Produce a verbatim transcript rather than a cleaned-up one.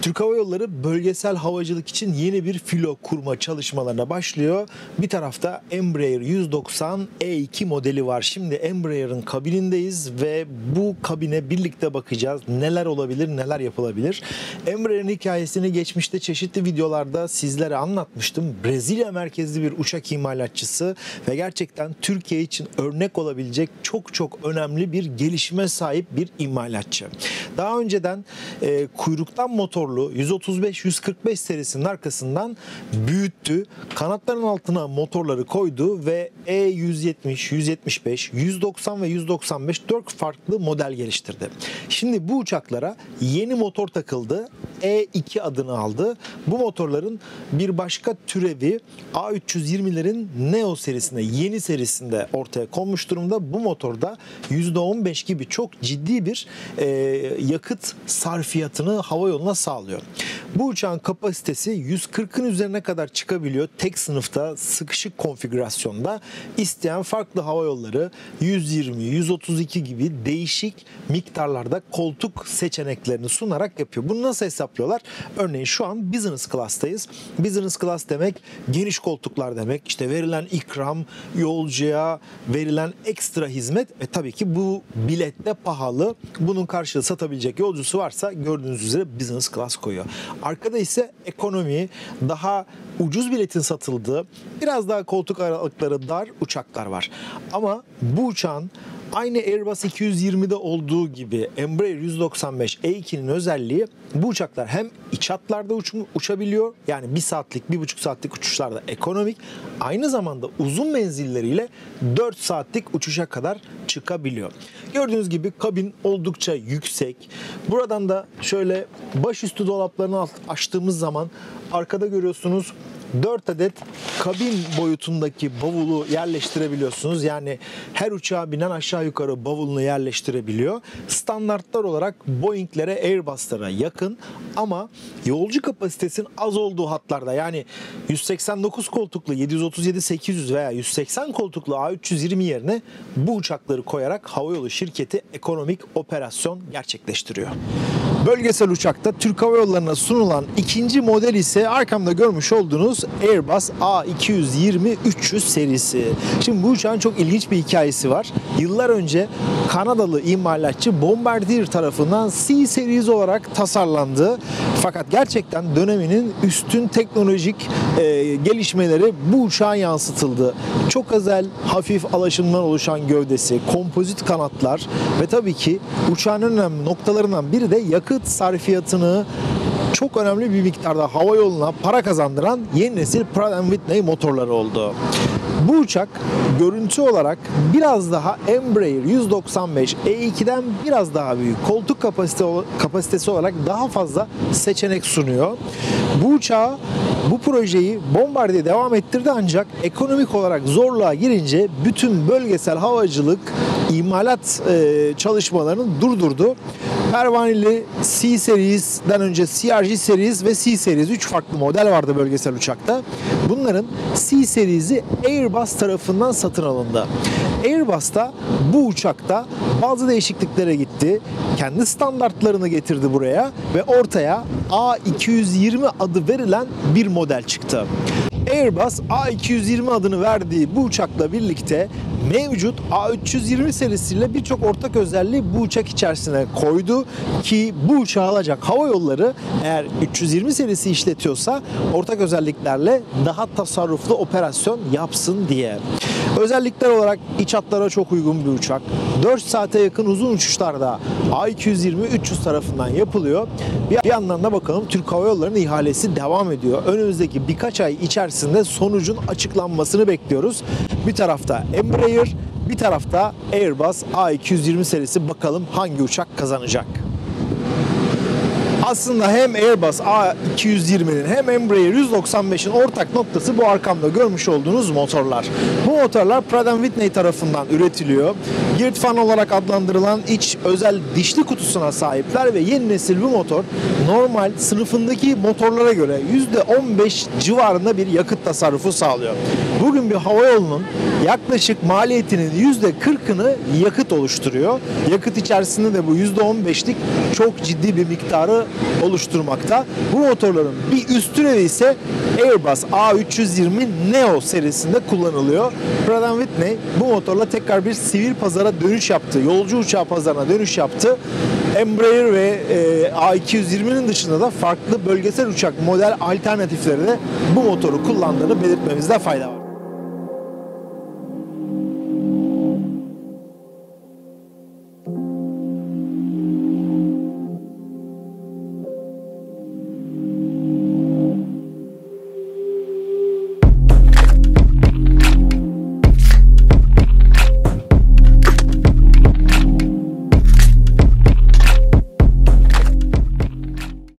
Türk Hava Yolları bölgesel havacılık için yeni bir filo kurma çalışmalarına başlıyor. Bir tarafta Embraer yüz doksan E iki modeli var. Şimdi Embraer'ın kabinindeyiz ve bu kabine birlikte bakacağız. Neler olabilir, neler yapılabilir. Embraer'in hikayesini geçmişte çeşitli videolarda sizlere anlatmıştım. Brezilya merkezli bir uçak imalatçısı ve gerçekten Türkiye için örnek olabilecek çok çok önemli bir gelişime sahip bir imalatçı. Daha önceden e, kuyruktan motorlu yüz otuz beş yüz kırk beş serisinin arkasından büyüttü. Kanatların altına motorları koydu ve E yüz yetmiş, yüz yetmiş beş, yüz doksan ve yüz doksan beş dört farklı model geliştirdi. Şimdi bu uçaklara yeni motor takıldı. E iki adını aldı. Bu motorların bir başka türevi A üç yüz yirmilerin Neo serisinde, yeni serisinde ortaya konmuş durumda. Bu motorda yüzde on beş gibi çok ciddi bir e, yakıt sarfiyatını hava yoluna sağlıyor. Bu uçağın kapasitesi yüz kırkın üzerine kadar çıkabiliyor. Tek sınıfta sıkışık konfigürasyonda. İsteyen farklı hava yolları yüz yirmi, yüz otuz iki gibi değişik miktarlarda koltuk seçeneklerini sunarak yapıyor. Bunu nasıl hesaplıyorlar? Örneğin şu an business class'tayız. Business class demek geniş koltuklar demek. İşte verilen ikram, yolcuya verilen ekstra hizmet ve tabii ki bu bilet de pahalı. Bunun karşılığı satabilecek yolcusu varsa gördüğünüz üzere business class koyuyor. Arkada ise ekonomi, daha ucuz biletin satıldığı, biraz daha koltuk aralıkları dar uçaklar var. Ama bu uçağın aynı Airbus iki yüz yirmide olduğu gibi Embraer yüz doksan beş E iki'nin özelliği, bu uçaklar hem iç hatlarda uç, uçabiliyor, yani bir saatlik, bir buçuk saatlik uçuşlarda ekonomik, aynı zamanda uzun menzilleriyle dört saatlik uçuşa kadar çıkabiliyor. Gördüğünüz gibi kabin oldukça yüksek. Buradan da şöyle başüstü dolaplarını açtığımız zaman arkada görüyorsunuz dört adet kabin boyutundaki bavulu yerleştirebiliyorsunuz. Yani her uçağa binen aşağı yukarı bavulunu yerleştirebiliyor. Standartlar olarak Boeing'lere, Airbus'lara yakın ama yolcu kapasitesinin az olduğu hatlarda, yani yüz seksen dokuz koltuklu yedi yüz otuz yedi sekiz yüz veya yüz seksen koltuklu A üç yüz yirmi yerine bu uçakları koyarak havayolu şirketi ekonomik operasyon gerçekleştiriyor. Bölgesel uçakta Türk Hava Yolları'na sunulan ikinci model ise arkamda görmüş olduğunuz Airbus A iki yüz yirmi üç yüz serisi. Şimdi bu uçağın çok ilginç bir hikayesi var. Yıllar önce Kanadalı imalatçı Bombardier tarafından C Series olarak tasarlandı. Fakat gerçekten döneminin üstün teknolojik e, gelişmeleri bu uçağa yansıtıldı. Çok özel, hafif alaşımdan oluşan gövdesi, kompozit kanatlar ve tabii ki uçağın önemli noktalarından biri de yakıt sarfiyatını çok önemli bir miktarda hava yoluna para kazandıran yeni nesil Pratt and Whitney motorları oldu. Bu uçak görüntü olarak biraz daha Embraer yüz doksan beş E iki'den biraz daha büyük. Koltuk kapasite, kapasitesi olarak daha fazla seçenek sunuyor. Bu uçağı, bu projeyi Bombardier devam ettirdi ancak ekonomik olarak zorluğa girince bütün bölgesel havacılık imalat e, çalışmalarını durdurdu. Pervaneli C Series'den önce C R J Series ve C Series üç farklı model vardı bölgesel uçakta. Bunların C Series'i Airbus tarafından satın alındı. Airbus da bu uçakta bazı değişikliklere gitti. Kendi standartlarını getirdi buraya ve ortaya A iki yüz yirmi adı verilen bir model çıktı. Airbus A iki yüz yirmi adını verdiği bu uçakla birlikte mevcut A üç yüz yirmi serisiyle birçok ortak özelliği bu uçak içerisine koydu ki bu uçağı alacak hava yolları eğer üç yüz yirmi serisi işletiyorsa ortak özelliklerle daha tasarruflu operasyon yapsın diye. Özellikler olarak iç hatlara çok uygun bir uçak. dört saate yakın uzun uçuşlarda A iki yüz yirmi üç yüz tarafından yapılıyor. Bir yandan da bakalım Türk Hava Yolları'nın ihalesi devam ediyor. Önümüzdeki birkaç ay içerisinde sonucun açıklanmasını bekliyoruz. Bir tarafta Embraer, bir tarafta Airbus A iki yüz yirmi serisi, bakalım hangi uçak kazanacak? Aslında hem Airbus A iki yüz yirmi'nin hem Embraer yüz doksan beş'in ortak noktası bu arkamda görmüş olduğunuz motorlar. Bu motorlar Pratt and Whitney tarafından üretiliyor. Geared Fan olarak adlandırılan iç özel dişli kutusuna sahipler ve yeni nesil bu motor normal sınıfındaki motorlara göre yüzde on beş civarında bir yakıt tasarrufu sağlıyor. Bugün bir havayolunun yaklaşık maliyetinin yüzde kırk'ını yakıt oluşturuyor. Yakıt içerisinde de bu yüzde on beş'lik çok ciddi bir miktarı oluşturmakta. Bu motorların bir üst türevi ise Airbus A üç yüz yirmi Neo serisinde kullanılıyor. Pratt and Whitney bu motorla tekrar bir sivil pazara dönüş yaptı. Yolcu uçağı pazarına dönüş yaptı. Embraer ve e, A iki yüz yirminin dışında da farklı bölgesel uçak model alternatifleri de bu motoru kullandığını belirtmemizde fayda var.